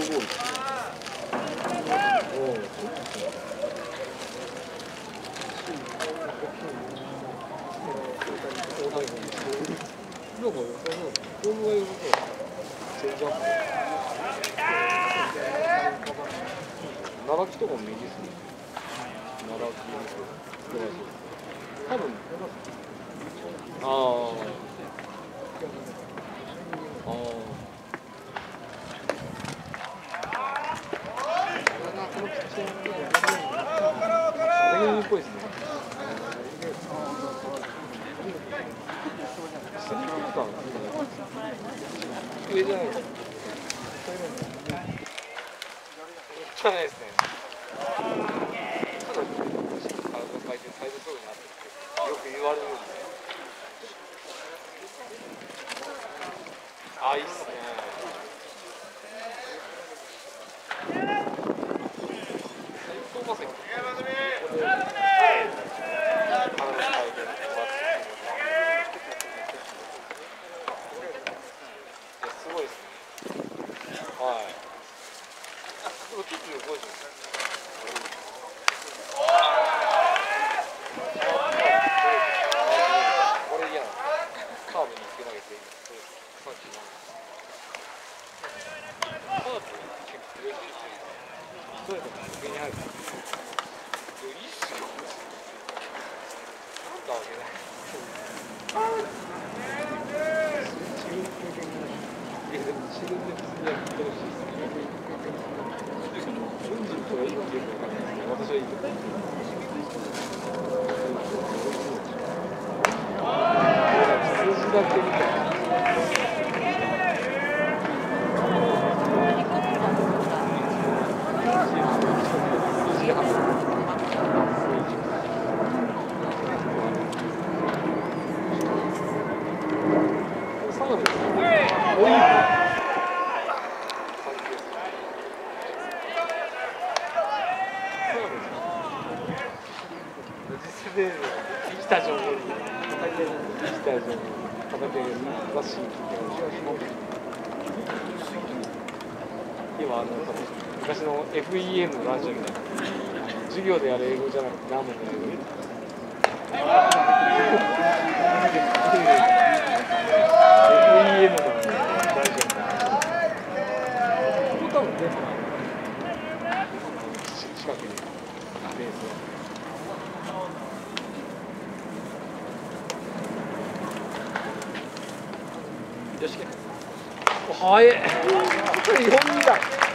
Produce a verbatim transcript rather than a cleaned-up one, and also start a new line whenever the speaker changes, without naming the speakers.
ゴール。おお。なんか良さそう。フォームが良さそう。チェンジアップ。奈良木とかも右ですね。奈良木多分。ああ。ああ。このピッチャーっぽいですね。上じゃないです。汚いですね。ただ、体の回転サイドそうになってよく言われるんで。あ、いいっすね。最高まさに。はい。でも結構動いてます。これ嫌なの。カーブにつけ投げて、さっきの。カーブ結構嬉しいですね。ストレートが上に入る。いや、いいっすよ。なんだわけない。いや、でも自分で普通にやってほしいですね。よんじゅうとかいいっていうのかわかんないですけど、私はいいと思います。数字だけ見たら。で来た情報に来た情報畑がらしい今あの昔の エフイーエム のラジオみたいな授業でやる英語じゃなくてラーメンの英語で エフイーエム のラジオみたいなここ多分全部近くにベースよし、早い。よんだ。